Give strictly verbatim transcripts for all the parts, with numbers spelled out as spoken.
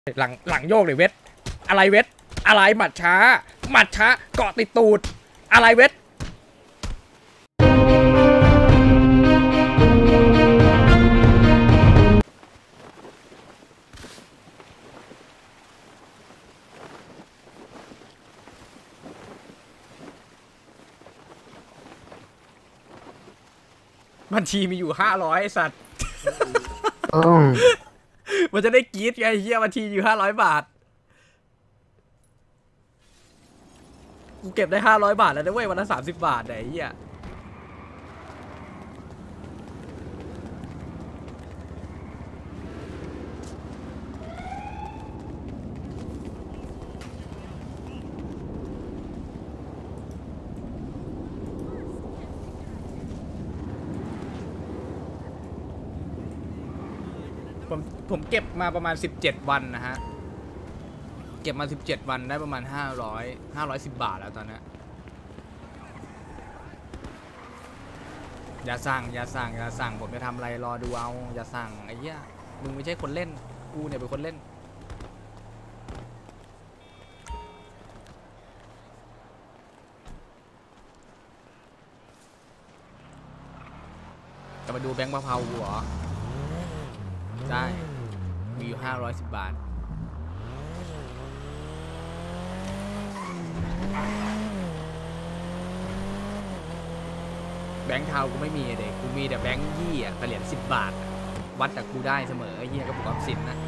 หลังหลังโยกเลยเวทอะไรเวทอะไรหมัดช้าหมัดช้าเกาะติดตูดอะไรเวทบัญชีมีอยู่ห้าร้อยไอ้สัตว์มันจะได้กรี๊ดไงเฮียบัญชีอยู่ห้าร้อยบาทกูเก็บได้ห้าร้อยบาทแล้วนะเว้ยวันละสามสิบบาทไหนเฮียผมผมเก็บมาประมาณสิบเจ็ดวันนะฮะเก็บมาสิบเจ็ดวันได้ประมาณห้าร้อยห้าร้อยสิบบาทแล้วตอนนี้อย่าสั่งอย่าสั่งอย่าสั่งผมจะทำอะไรรอดูเอาอย่าสั่งไอ้เหี้ยมึงไม่ใช่คนเล่นกูเนี่ยเป็นคนเล่นจะมาดูแบงค์มะพร้าวกูเหรอได้มีอยู่ห้าร้อยสิบบาทแบงค์เทากูไม่มีเด็กกูมีแต่แบงค์ยี่อ่ะเหรียญสิบบาทวัดแต่กูได้เสมอไอ้เหี้ยก็บอกว่าสินนะ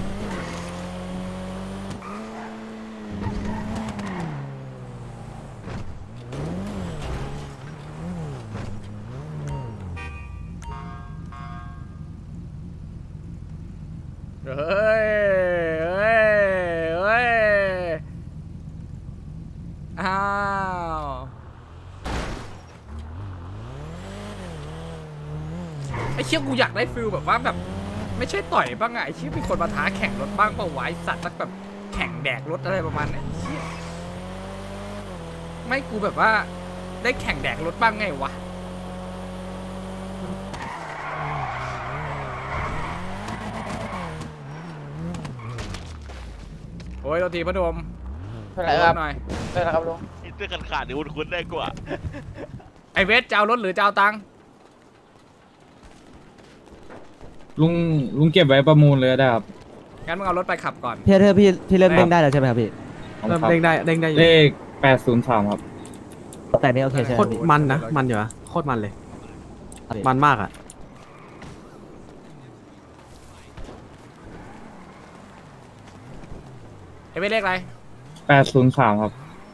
เฮ้ยเฮ้ยเฮ้ยอ้าวไอ้เชี่ยกูอยากได้ฟิลแบบว่าแบบไม่ใช่ต่อยบ้างไงไอ้เชี่ยมีคนมาท้าแข่งรถบ้างเปล่าวะไอ้สัตว์สักแบบแข่งแดกรถอะไรประมาณนี้เชี่ยไม่กูแบบว่าได้แข่งแดกรถบ้างไงวะโอ้ยเราทีพนมเท่าไหร่ครับหน่อยเท่าไหร่ครับลุงเสื้อกันขาดเดี๋ยวคุ้นได้กว่าไอเวสจะเอารถหรือจะเอาตังค์ลุงลุงเก็บไว้ประมูลเลยได้ครับงั้นมึงเอารถไปขับก่อนพี่เธอพี่พี่เริ่มเด้งได้แล้วใช่ไหมครับพี่เริ่มเด้งได้เด้งได้เลขแปดศูนย์สามครับแต่นี่โอเคใช่ไหมโคตรมันนะมันอยู่อะโคตรมันเลยมันมากอะไอเวสเลขอะไรแปดศูนย์สามครับ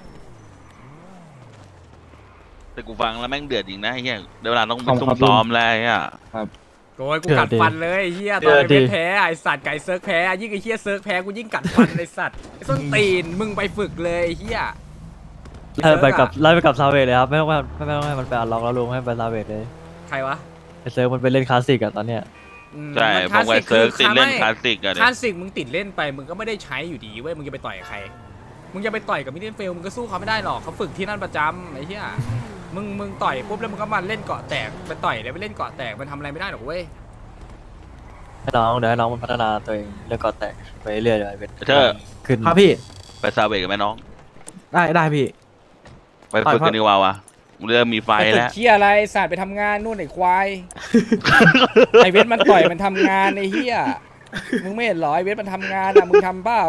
แต่กูฟังแล้วแม่งเดือดจริงนะไอ้เหี้ยเดี๋ยวเวลาต้องไปซุ่มซ้อมแล้วอ่ะครับโอ้ยกูกัดฟันเลยเฮียตอนไอเวสแพ้ไอสัตว์ไก่เซิร์ฟแพ้ยิ่งไอเฮียเซิร์ฟแพ้กูยิ่งกัดฟันไอสัตว์ไอส้นตีนมึงไปฝึกเลยเฮียไล่ไปกับไล่ไปกับซาเวทเลยครับไม่ต้องไม่ต้องให้มันไปอัลล็อกแล้วลุงให้ไปซาเวทเลยใครวะไอเซิร์ฟมันไปเล่นคลาสสิกอะตอนเนี้ยใช่ผมไปเซิร์ฟติดเล่นคลาสสิกอะคลาสสิกมึงติดเล่นไปมึงก็ไม่ได้ใช้อยู่ดีเว้ยมึงจะไปต่อยใครมึงจะไปต่อยกับมิดเดิลเฟลมึงก็สู้เขาไม่ได้หรอกเขาฝึกที่นั่นประจำไอ้เหี้ยมึงมึงต่อยปุ๊บแล้วมึงก็มาเล่นเกาะแตกไปต่อยแล้วไปเล่นเกาะแตกมันทำอะไรไม่ได้หรอกเว้ยให้น้องเดี๋ยวให้น้องมันพัฒนาตัวเองเรื่องเกาะแตกไปเรื่อยๆเลยเธอขึ้นครับพี่ไปซาเวกกับแม่น้องได้ได้พี่ไปฝึกกันดีกว่าวะเริ่มมีไฟแล้วเหี้ยอะไรศาสตร์ไปทำงานนู่นไอ้ควายไอเวทมันต่อยมันทำงานไอ้เหี้ยมึงไม่เห็นหรอไอเวทมันทำงานอะมึงทำเปล่า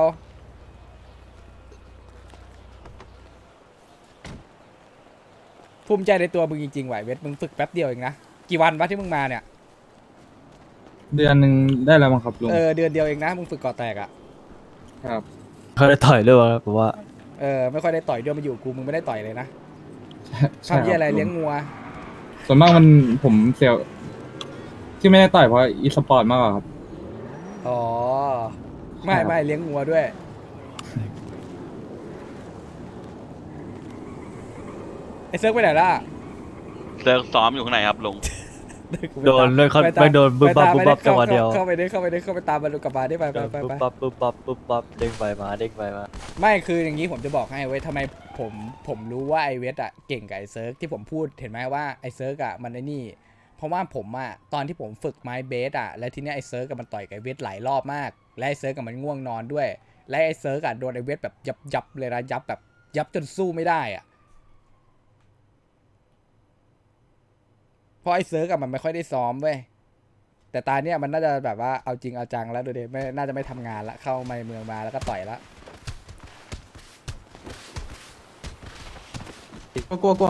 ภูมิใจในตัวมึงจริงๆไหวเวทมึงฝึกแป๊บเดียวเองนะกี่วันวะที่มึงมาเนี่ยเดือนหนึ่งได้แล้วมั้งครับลุงเออเดือนเดียวเองนะมึงฝึกก่อแตกอ่ะครับเขาได้ต่อยด้วยผมว่าเออไม่ค่อยได้ต่อยด้วยมาอยู่กูมึงไม่ได้ต่อยเลยนะทำยี่อะไรเลี้ยงงัวส่วนมากมันผมเสียวที่ไม่ได้ต่อยเพราะอีสปอร์ตมากกว่าครับอ๋อไม่ไม่เลี้ยงงัวด้วยไอเซิร์ฟไปไหนล่ะเซิร์ฟซ้อมอยู่ข้างในครับลุงโดนเลยเขาไม่โดนบึ้บบับบึ้บบับจังหวะเดียวเข้าไปได้เข้าไปได้เข้าไปตามมาดูกลับมาได้ไปไปไปบึ้บบับบึ้บบับบึ้บบับเด้งไปมาเด้งไปมาไม่คืออย่างนี้ผมจะบอกให้เว้ยทำไมผมผมรู้ว่าไอเวทอะเก่งกับไอเซิร์ฟที่ผมพูดเห็นไหมว่าไอเซิร์ฟอะมันไอนี่เพราะว่าผมอะตอนที่ผมฝึกไม้เบสอะแล้วทีเนี้ยไอเซิร์ฟกับมันต่อยกับไอเวทหลายรอบมากและไอ้เซิร์กกับมันง่วงนอนด้วยและไอ้เซิร์กอะโดนไอ้เวทแบบยับยับเลยนะยับแบบยับจนสู้ไม่ได้อะเพราะไอ้เซิร์กอะมันไม่ค่อยได้ซ้อมเว้ยแต่ตาเนี้ยมันน่าจะแบบว่าเอาจริงเอาจังแล้วดูดิไม่น่าจะไม่ทำงานละเข้ามาในเมืองมาแล้วก็ต่อยละกลัวกลัวกลัว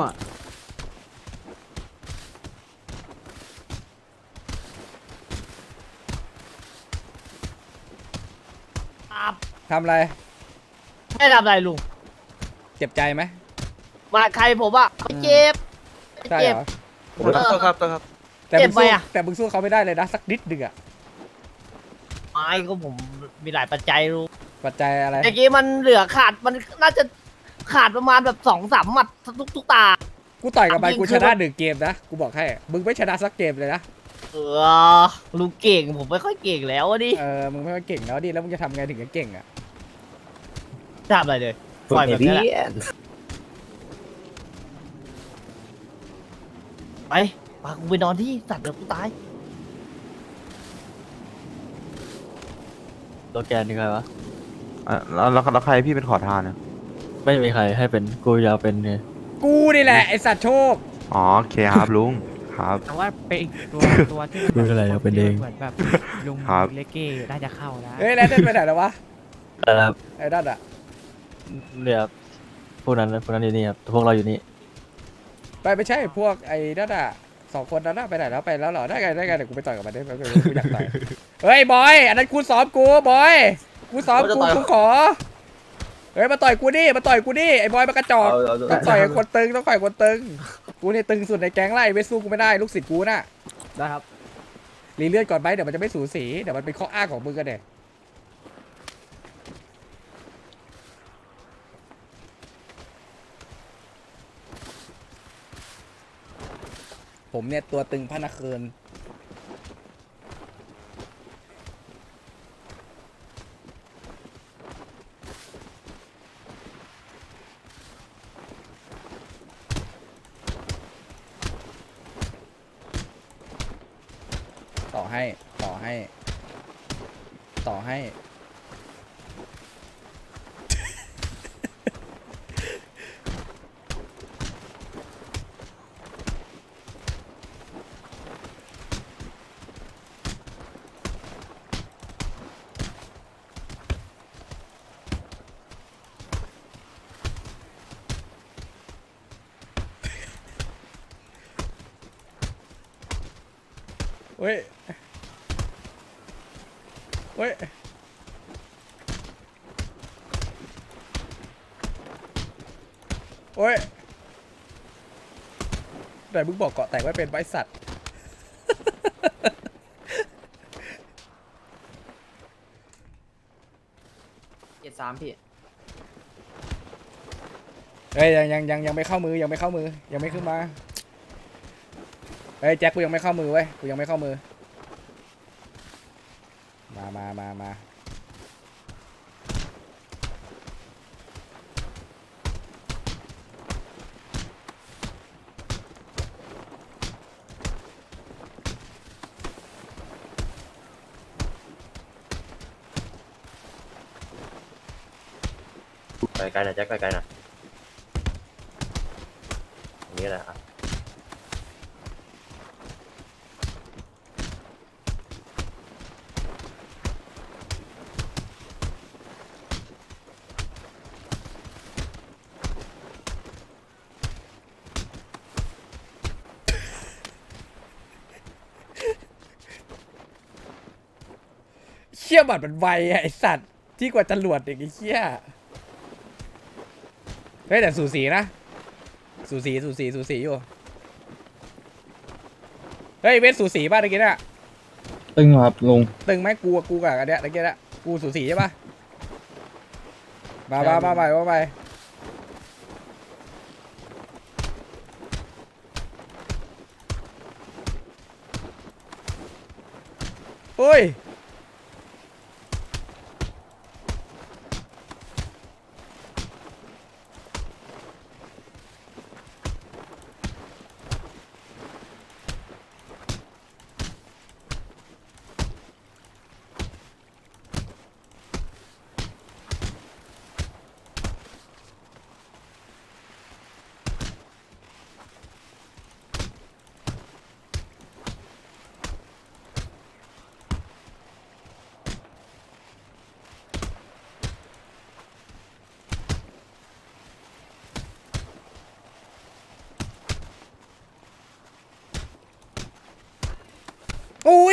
ครับทำอะไรไม่ทำอะไรลุงเจ็บใจไหมมาใครผมอะไม่เจ็บไม่ใช่เจ็บเหรอต้องครับต้องครับแต่เจ็มึบงไหมสู้อะแต่มึงสู้เขาไม่ได้เลยนะสักนิดหนึ่งอะไม่ก็ผมมีหลายปัจจัยลุงปัจจัยอะไรเมื่อกี้มันเหลือขาดมันน่าจะขาดประมาณแบบสองสามหมัดทุกทุกตากูต่อยกับมันจริงกูคืชอนะมันหนึ่งเกมนะกูบอกให้มึงไม่ชนะสักเกมเลยนะเออลุงเก่งผมไม่ค่อยเก่งแล้วอะดิเออมึงไม่ค่อยเก่งแล้วดิแล้วมึงจะทำไงถึงจะเก่งอะทำอะไรเลยปล่อยแบบนี้แหละไปพากูไปนอนที่สัตว์เดี๋ยวกูตายโลแกนนี่ใครวะอ่ะแล้วแล้วแล้วใครพี่เป็นขอทานเนี่ยไม่มีใครให้เป็นกูอยากเป็นไงกูนี่แหละไอสัตว์โชคอ๋อโอเคครับลุงครับแต่ว่าเป็นอีกตัว ตัวที่ไม่เป็นไรเอาเป็นเองเหมือนแบบลุงครับเลกเก้น่าจะเข้าแล้วเฮ้ยแล้วเดินไปไหนแล้ววะแต่ละไอ้ดัดอะเนี่ยครับพวกนั้นพวกนั้นอยู่นี่ครับพวกเราอยู่นี่ไปไม่ใช่พวกไอ้ดัดอะสองคนนั้นอะไปไหนแล้วไปแล้วเหรอได้ไงได้ไงเดี๋ยวกูไปต่อยกับมันได้ไหมกูอยากต่อยเฮ้ยบอยอันนั้นกูซ้อมกูบอยกูซ้อมกูกูขอเฮ้ยมาต่อยกูดิมาต่อยกูดิไอ้บอยมากระจอกต้องต่อยกับคนตึงต้องต่อยคนตึงกูนี่ตึงสุดในแก๊งไล่เวสสู้กูไม่ได้ลูกศิษย์กูน่ะได้ครับรีเลือดก่อนไหมเดี๋ยวมันจะไม่สูสีเดี๋ยวมันเป็นข้ออ้างของมึงกันเด็ผมเนี่ยตัวตึงพระนครต่อให้ต่อให้ ต่อให้ เว้ย เว้ย โอ้ยแต่มึงบอกเกาะแตกไม่เป็นไว้สัตว์เจ็ดสามพี่เฮ้ยยังยังยังยังไม่เข้ามือยังไม่เข้ามือยังไม่ขึ้นมาเฮ้ยแจ็คกูยังไม่เข้ามือเว้ยกูยังไม่เข้ามือมามามามาไกลๆหน่อยแจ็คไกลๆหน่อยอย่างนี้แหละครับเชี่ยบัตรมันไวอะไอสัตว์ที่กว่าจรวดเด็กไอ้เชี่ยเฮ้ยแต่สูสีนะสูสีสูสีสูสีอยู่เฮ้ยเวทสูสีป่ะตะกี้น่ะตึงครับลุงตึงไหมกูกับกูกับอันเนี้ยตะกี้น่ะกูสูสีใช่ป่ะมามามาใหม่มาใหม่เฮ้ย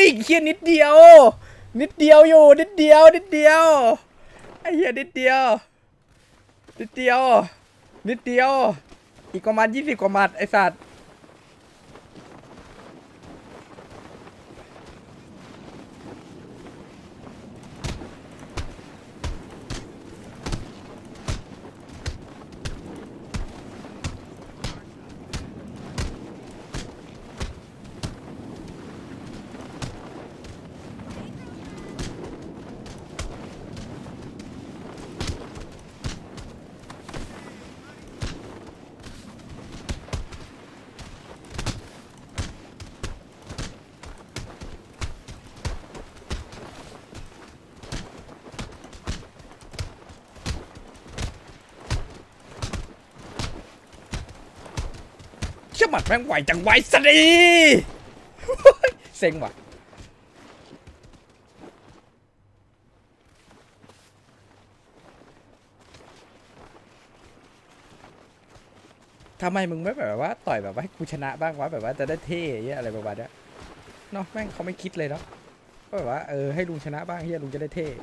ยเฮียนิดเดียวนิดเดียวอยู่นิดเดียวนิดเดียวไอ้เฮียนิดเดียวนิดเดียวนิดเดียวอีกประมาณยี่สิบกว่าหมัดไอ้สัตว์เชื่อหมัดแม่งไหวจังไวสดีเซ็งว่ะทำไมมึงไม่แบบว่าต่อยแบบว่าให้กูชนะบ้างวะแบบว่าจะได้เท่เหี้ยอะไรประมาณนี้เนาะแม่งเขาไม่คิดเลยเนาะก็แบบว่าเออให้ลุงชนะบ้างเฮียลุงจะได้เท่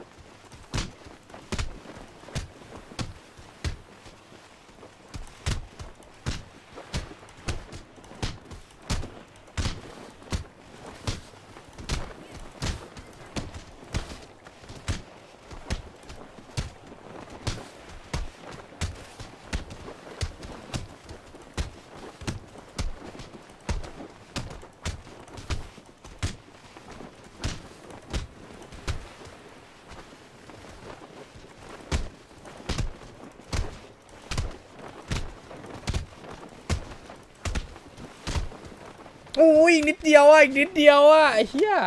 โอ้ยอีกนิดเดียวอ่ะอีกนิดเดียวอ่ะไอ้เหี้ย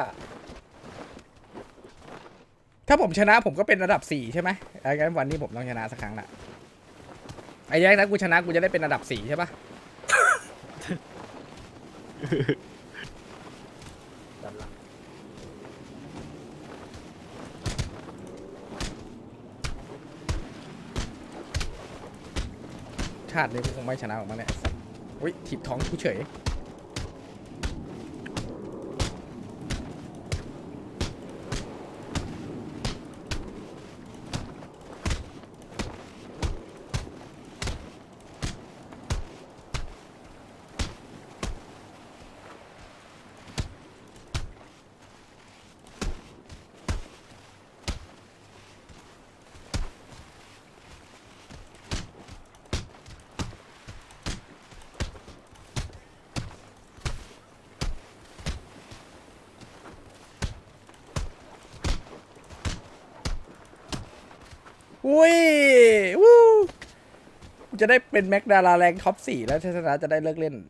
ถ้าผมชนะผมก็เป็นระดับสี่ใช่ไหมไอ้งั้นวันนี้ผมต้องชนะสักครั้งละไอ้แย้งนะกูชนะกูจะได้เป็นระดับสี่ใช่ปะ ชาตินี้กูคงไม่ชนะออกมาเนี่ยอุ้ยถีบท้องกูเฉยอุ้ยวู้จะได้เป็นแม็กดาราแรงท็อปสี่แล้วถ้าชนะจะได้เลิกเล่น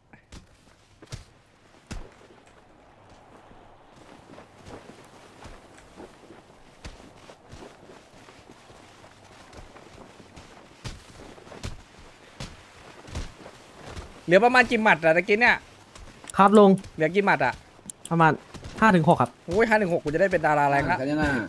เหลือประมาณกี่หมัดอะตะกี้เนี่ยครับลุงเหลือกี่หมัดอะประมาณห้าถึงหกครับโอ้ยห้าหนึ่งหกกูจะได้เป็นดาราแรงละ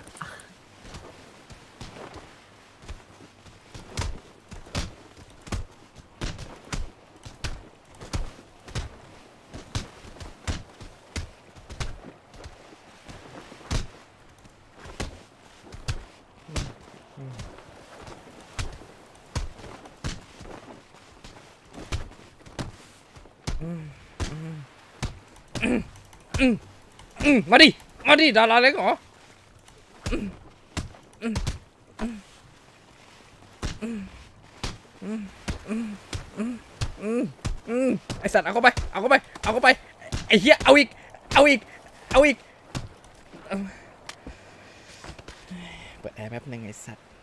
มาดิมาดิดาราเล็กเหรอไอสัตว์เอาเข้าไปเอาเข้าไปเอาเข้าไปไอเหี้ยเอาอีกเอาอีกเอาอีกเปิดแอร์แป๊บนึงไอสัตว์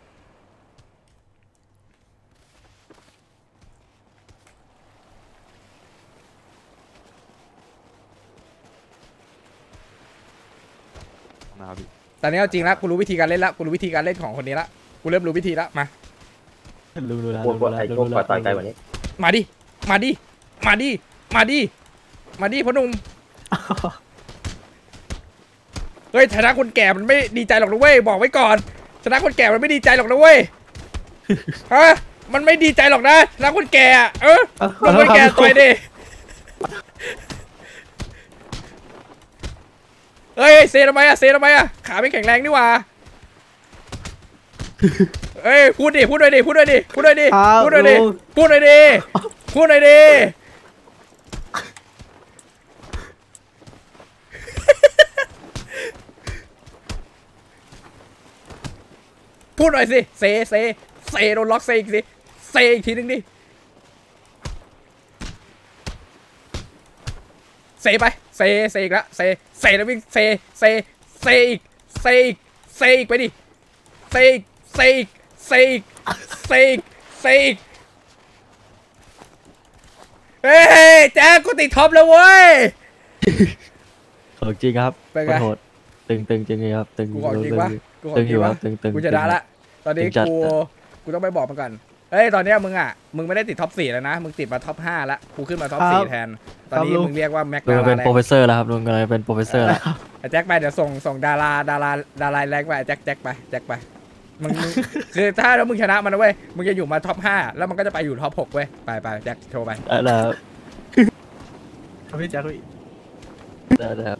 ตอนนี้เอาจริงแล้วกูรู้วิธีการเล่นละกูรู้วิธีการเล่นของคนนี้ละกูเริ่มรู้วิธีละมารู้รู้แล้วพวกรู้ไอ้แล้วพวกรู้ปล่แล้อยว ต่อยไกลกว่านี้มาดิมาดิมาดิมาดิมาดิพ่อหนุ่มเฮ้ยชนะคนแก่มันไม่ดีใจหรอกนะเว้ยบอกไว้ก่อนชนะคนแก่มันไม่ดีใจหรอกนะเว้ยฮะมันไม่ดีใจหรอกนะชนะคนแก่เออคนแก่ต่อยดิเฮ้ยเซทำไมอะเซทำไมอะขาไม่แข็งแรงนี่หว่าเอ้ยพูดดิพูดด้วยดิพูดด้วยดิพูดด้วยดิพูดด้วยดิพูดด้วยดิพูดด้วยดิพูดหน่อยสิเซเซเซโดนล็อกเซอีกสิเซอีกทีนึงดิเซไปเซเซอีกแล้วเซเซแล้ววิ่งเซเซเซอีกเซอีกเซอีกไปดิเซอีกเซอีกเซอีกเซอีกเซอีกเฮ้ยแจ๊คกูติดท็อปแล้วเว้ยของจริงครับเป็นไงโคตรตึงตึงจริงๆครับตึงกูขอจริงปะกูขอตึงจอริงยู่คปะรับตึงตึงกูชนะละตอนนี้ตึงจัดกูกูต้องไปบอกมันก่อนเฮ้ยตอนเนี้ยมึงอ่ะมึงไม่ได้ติดท็อปสี่แล้วนะมึงติดมาท็อปห้าแล้วกูขึ้นมาท็อปสี่แทนตอนนี้มึงเรียกว่าแม็กลุงดาราเป็นแรโปรเฟงสเซอร์แล้วครับลุงกำลังเป็นโปรเฟสเซอร์แล้วไอ้แจ็คไปเดี๋ยวส่งส่งดาราดาราดาราแรงไปไอ้แจ็คแจ็คไปแจ็คไปมึงมึงคือถ้าแล้วมึงชนะมันนะเว้ยมึงจะอยู่มาท็อปห้าแล้วมันก็จะไปอยู่ท็อปหกเว้ยไปไปแจ็คโทรไปได้แล้วครับพี่แจ็คพี่ได้แล้ว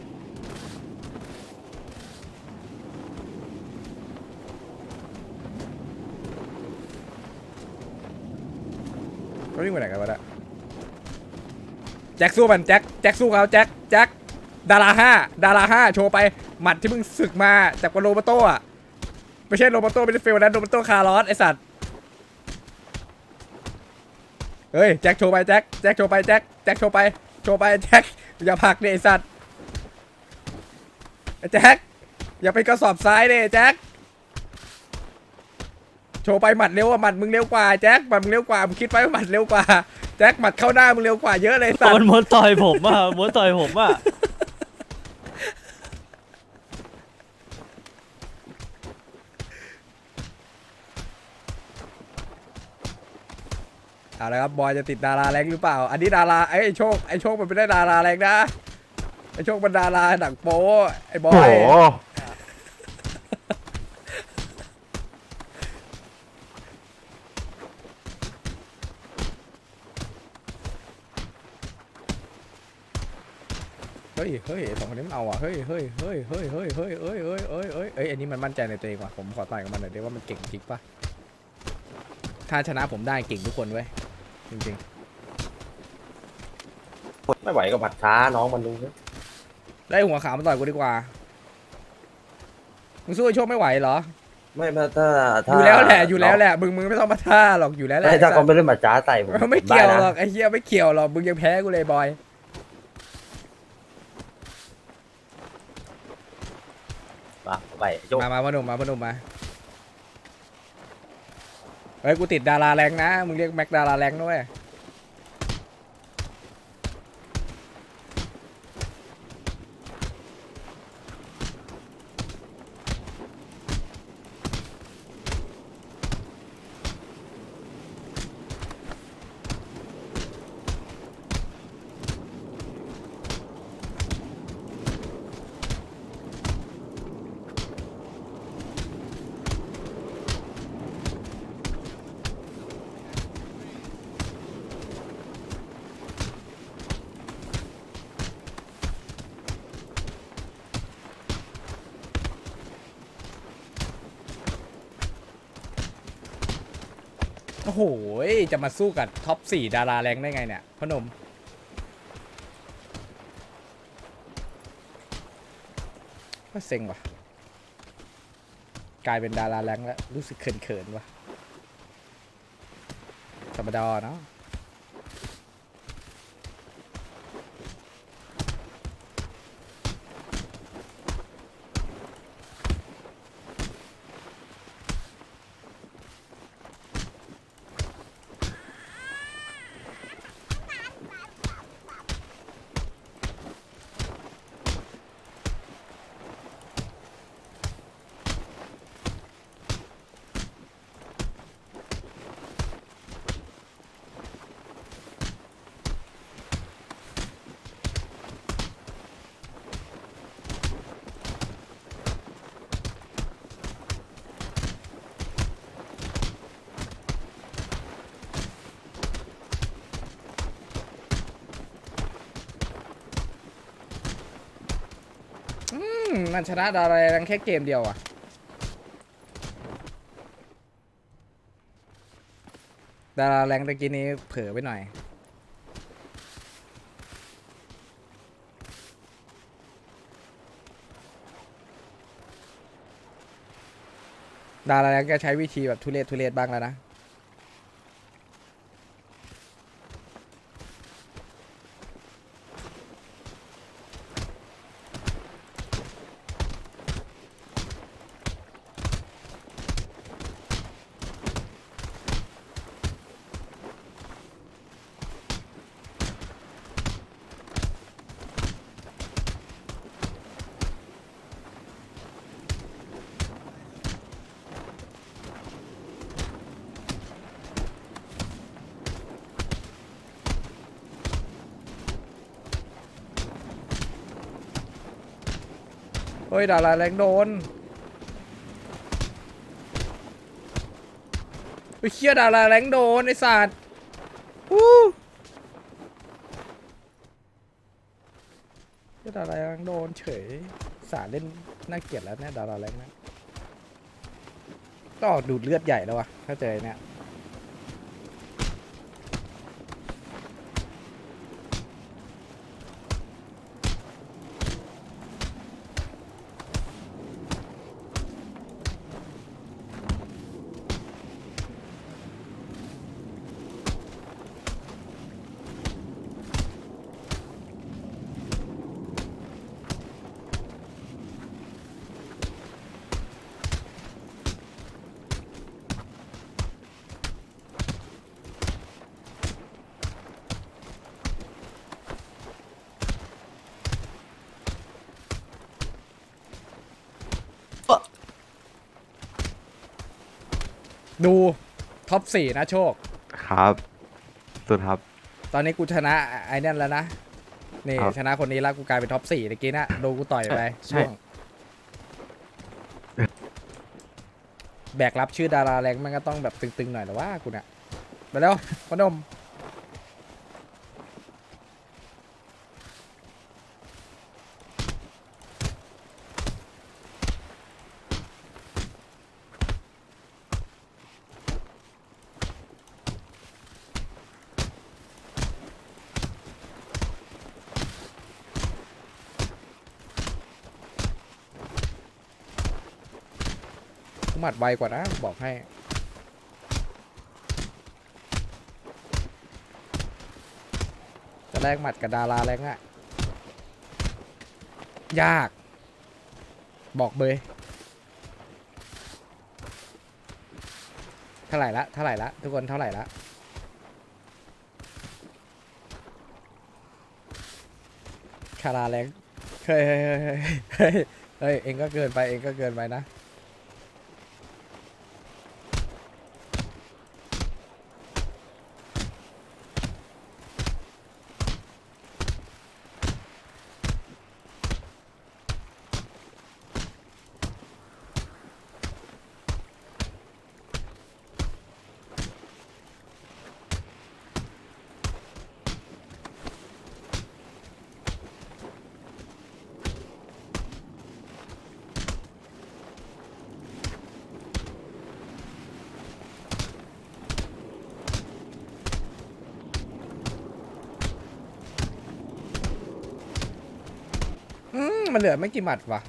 เขาวิ่งไปไหนกันวะเนี่ยแจ็คสู้มันแจ็คแจ็คสู้เขาแจ็คแจ็คดาราห้าดาราห้าโชว์ไปหมัดที่มึงศึกมาจากโรบัโต้อะไม่ใช่โรบัโต้ไม่ใช่เฟลนะโรบัโต้คาร์ลอสไอสัตว์เฮ้ยแจ็คโชว์ไปแจ็คแจ็คโชว์ไปแจ็คแจ็คโชว์ไปโชว์ไปแจ็คอย่าผลักดิไอสัตว์ไอแจ็คอย่าไปกระสอบซ้ายดิแจ็คโชว์ไปหมัดเร็วอะหมัดมึงเร็วกว่าแจ็คหมัดมึงเร็วกว่ามึงคิดไปว่าหมัดเร็วกว่าแจ็คหมัดเข้าหน้ามึงเร็วกว่าเยอะเลยสัตว์มันม้วนต่อยผมอ่ะม้วนต่อยผมอ่ะเอาละครับบอยจะติดดาราแรงหรือเปล่าอันนี้ดาราไอ้โชคไอ้โชคมันไม่ได้ดาราแรงนะไอ้โชคมันดาราหนังโป๊ไอ้บอโอ้ยโหเฮ้ยเฮ้ยสองคนนี้มันเอาอ่ะเฮ้ยเฮ้ยเฮ้ยเฮ้ยเฮ้ยเฮ้ยเฮ้ยเฮ้ยเฮ้ยเฮ้ยเอ้ยอันนี้มันมั่นใจในตัวเองว่ะผมขอต่อยกับมันหน่อยได้ว่ามันเก่งจริงปะถ้าชนะผมได้เก่งทุกคนเว้ยจริงไม่ไหวกับบัตรช้าน้องมันลุงๆได้หัวขาวมาต่อยกูดีกว่ามึงสู้ไอ้โชคไม่ไหวเหรอไม่ถ้าถ้าอยู่แล้วแหละอยู่แล้วแหละมึงมึงไม่ต้องมาท่าหรอกอยู่แล้วแหละไม่ถ้าเขาไม่ได้บัตรช้าใส่ผมไม่เกี่ยวด้นะหรอกไอ้เหี้ยไม่เกี่ยวหรอกมึงยังแพ้กูเลยบอยมาไปโยกมามาพนมมาพนมมาเฮ้ยกูติดดาราแรงนะมึงเรียกแม็กดาราแรงด้วยโอ้โหจะมาสู้กับท็อปสี่ดาราแรงได้ไงเนี่ยพนมก็เซ็งว่ะกลายเป็นดาราแรงแล้วรู้สึกเขินๆว่ะธรรมดาเนาะมันชนะดาราแรงแค่เกมเดียวอะดาราแรงตะกี้นี้เผลอไปหน่อยดาราแรงก็ใช้วิธีแบบทุเรศทุเรศบ้างแล้วนะเฮ้ยดาราแรงโดนไอ้เชี่ยดาราแรงโดนไอ้สัตว์อู้เชี่ยดาราแรงโดนเฉยสารเล่นน่าเกลียดแล้วเนี่ยดาราแรงนะก็ดูดเลือดใหญ่แล้ววะถ้าเจอเนี่ยดูท็อปสี่นะโชคครับสุดครับตอนนี้กูชนะไอ้นั่นแล้วนะนี่ครับชนะคนนี้แล้วกูกลายเป็นท็อปสี่ตะกี้นะโดนกูต่อยไปใช่ช่วงแบกรับชื่อดาราแรงมันก็ต้องแบบตึงๆหน่อยแต่ว่ากูเนี่ยไปแล้วพนมหมัดไวกว่านะบอกให้จะแลกหมัดกับดาราแรงอะยากบอกเบยเท่าไหร่ละเท่าไหร่ละทุกคนเท่าไหร่ละคาราแรงเฮ้ยเฮ้ยเฮ้ยเฮ้ยเฮ้ยเองก็เกินไปเองก็เกินไปนะอืมมันเหลือไม่กี่หมัดว่ะ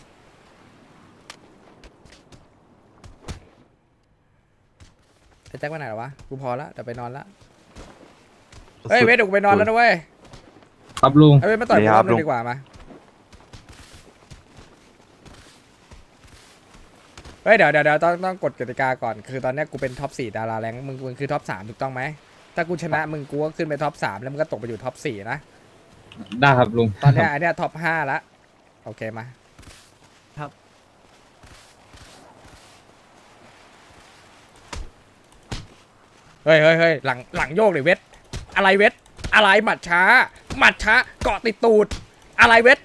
ไอ้แจ็คไปไหนหรอวะกูพอละเดี๋ยวไปนอนละเฮ้ยเวทเดี๋ยวกูไปนอนแล้วนะเว้ยครับลุงไอ้เวทมาต่อยกูรอบนึงดีกว่ามาเฮ้ยเดี๋ยวเดี๋ยวเดี๋ยวต้องต้องกฎกติกาก่อนคือตอนนี้กูเป็นท็อปสี่ดาราแรงมึงมึงคือท็อปสามถูกต้องไหมถ้ากูชนะมึงกูก็ขึ้นไปท็อปสามแล้วมึงก็ตกไปอยู่ท็อปสี่นะได้ครับลุงตอนเนี้ยอันเนี้ยท็อปห้าละโอเคมาครับเฮ้ยเฮ้ยเฮ้ยหลังหลังโยกเลยเวทอะไรเวทอะไรหมัดช้าหมัดช้าเกาะติดตูดอะไรเวท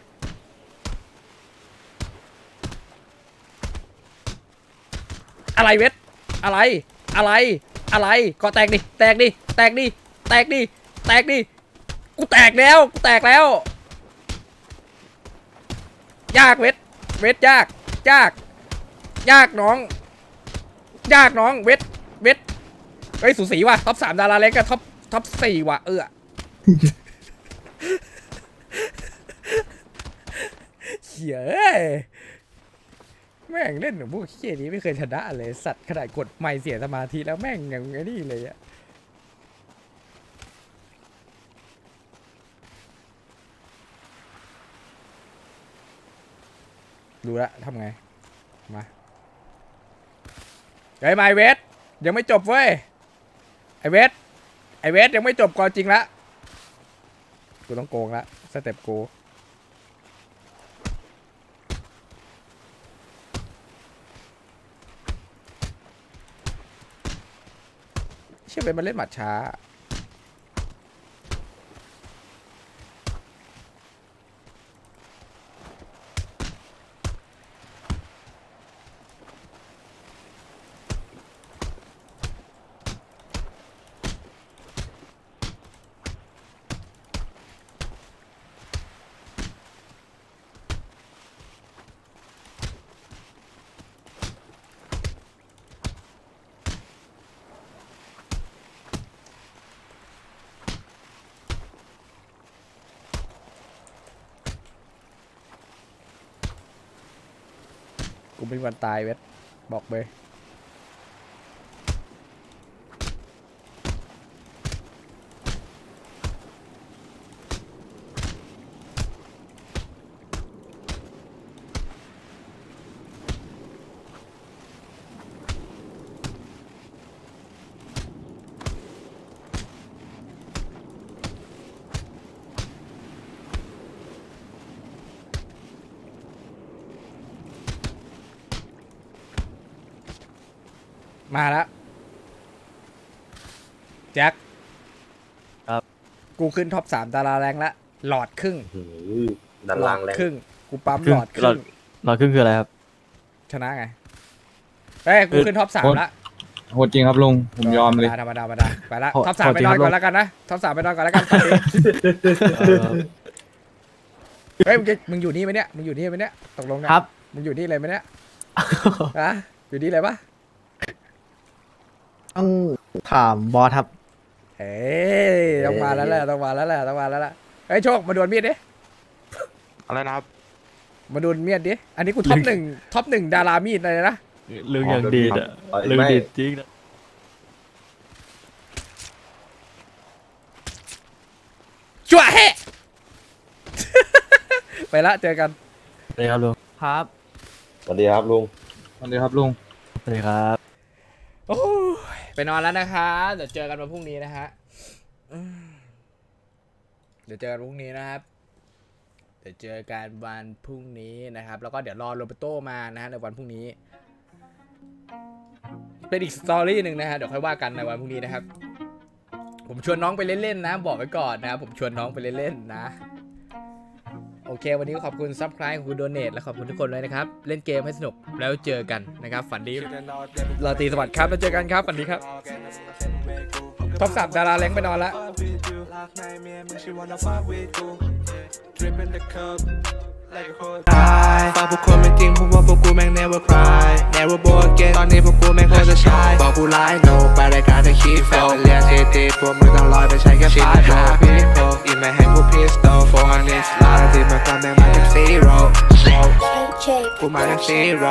อะไรเวทอะไรอะไรอะไรเกาะแตกดิแตกดิแตกดิแตกดิแตกดิกูแตกแล้วกูแตกแล้วยากเวทเวทยากยากยากน้องยากน้องเวทเวทเฮ้ยสูสีว่ะท็อปสามดาราเล็กกับท็อปท็อปสี่ว่ะเออเหี้ยแม่งเล่นหนูพวกเหี้ยนี้ไม่เคยชนะเลยสัตว์ขนาดกดไม่เสียสมาธิแล้วแม่งอย่างนี้เลยอะดูละทำไงมาไอ้ไมเวสยังไม่จบเว้ยไอเวสไอเวสยังไม่จบก่อนจริงละกูต้องโกงละสเต็ปกูเชื่อเป็นมาเล่นหมัดช้ากูเป็นวันตายเวทบอกเลยมาแล้วแจ็คครับกูขึ้นท็อปสามดาราแรงละหลอดครึ่งหือดันหลลัอง ดแรงครึ่งกูปั๊มครึ่หงลอดคหลอรึ่ดงหลอดครึ่งคืออะไรครับชนะไงเอ้ยกูขึ้นท็อปสามละโหดจริงครับลุงผมยอมเลยธรรมดาธรรมดาไปละโหดท็อปสามโหดไปจริงนอนครับก่อนแล้วกันนะท็อปสามไปนอนก่อนแล้วกันตอนนี้เฮ้ยมึงจะมึงอยู่นี่ไหมเนี่ยมึงอยู่นี่ไหมเนี่ยตกลงเนี่ยครับมึงอยู่นี่เลยไหมเนี่ยอะอยู่นี่เลยปะต้องถามบอสครับเฮ้ยต้องมาแล้วแหละต้องมาแล้วแหละต้องมาแล้วแหละเฮ้ยโชคมาดวลมีดดิอะไรนะครับมาดวลมีดดิอันนี้กูท็อปหนึ่งท็อปหนึ่งดารามีดเลยนะลุงอย่างดีดอะเอ้ยลุงไม่ดีดจริงนะชัวเฮ้ ไปละเจอกันสวัสดีครับลุงครับสวัสดีครับลุงสวัสดีครับลุงสวัสดีครับโอ้ยไปนอนแล้วนะคะเดี๋ยวเจอกันวันพรุ่งนี้นะฮะอืมเดี๋ยวเจอกันพรุ่งนี้นะครับเดี๋ยวเจอกันวันพรุ่งนี้นะครับ แล้วก็เดี๋ยวรอโรเบโต้มานะฮะในวันพรุ่งนี้ เป็นอีกสตอรี่หนึ่งนะฮะเดี๋ยวค่อยว่ากันในวันพรุ่งนี้นะครับ ผมชวนน้องไปเล่นๆนะบอกไว้ก่อนนะผมชวนน้องไปเล่นๆนะโอเควันนี้ก็ขอบคุณซับสไครป์ขอบคุณโดเนทและขอบคุณทุกคนเลยนะครับเล่นเกมให้สนุกแล้วเจอกันนะครับฝันดีราตรีสวัสดิ์ครับแล้วเจอกันครับฝันดีครับท็อปสามดาราแรงไปนอนละฝากพวกคนไม่จริงเพราะว่าพวกกูแม่ง never cry never b o again ตอนนี้พวกกูแม่งโคตรจะชายบอกกูไลน์ no ไปรายการจะคีโฟเรียนเอทีพวกมึงต้องลอยไปใช้แค่ไฟล์หาพี่โฟอีแม่ให้กูพิสโตโฟร์ฮันนิสลาที่มาก่อนแม่งมาจากซีโร่กูมาจากซีโร่